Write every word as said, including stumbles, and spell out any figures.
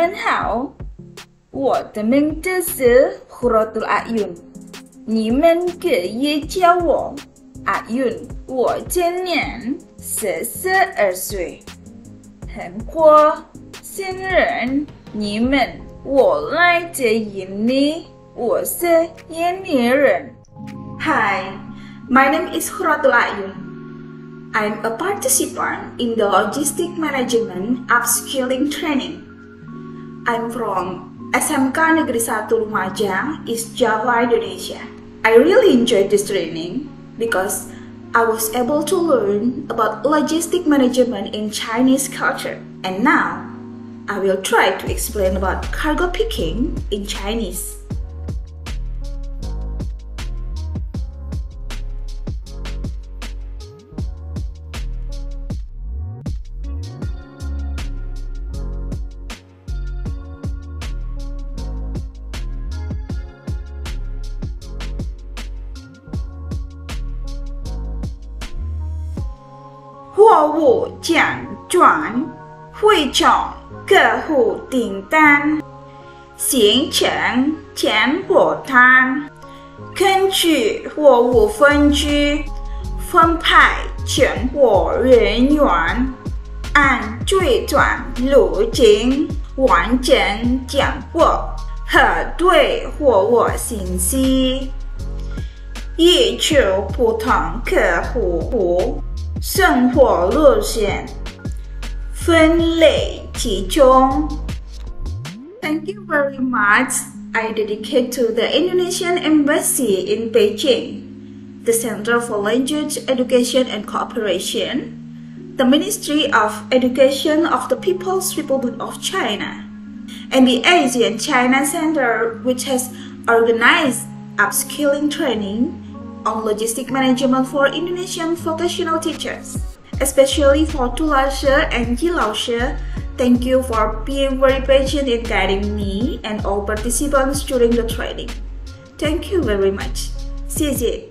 们好，我的名字是 Quratul Ayun， 你们可以叫我 Ayun。我今年四十二岁，很过生日你们。我来自印尼，我是印尼人。 Hi, my name is Quratul Ayun. I'm a participant in the Logistic Management Upskilling Training. I'm from S M K Negeri satu Lumajang, East Java, Indonesia. I really enjoyed this training because I was able to learn about logistic management in Chinese culture. And now, I will try to explain about cargo picking in Chinese.货物奖转汇总客户订单，形成全货单，根据货物分区分派全货人员，按最短路径完成缴货，核对货物信息，依据不同客户生活路线分类集中。Thank you very much. I dedicate to the Indonesian Embassy in Beijing, the Center for Language Education and Cooperation, the Ministry of Education of the People's Republic of China, and the Asian China Center, which has organized upskilling training on logistic management for Indonesian vocational teachers, especially for Tulashe and Jilaushe. Thank you for being very patient in guiding me and all participants during the training. Thank you very much. 谢谢。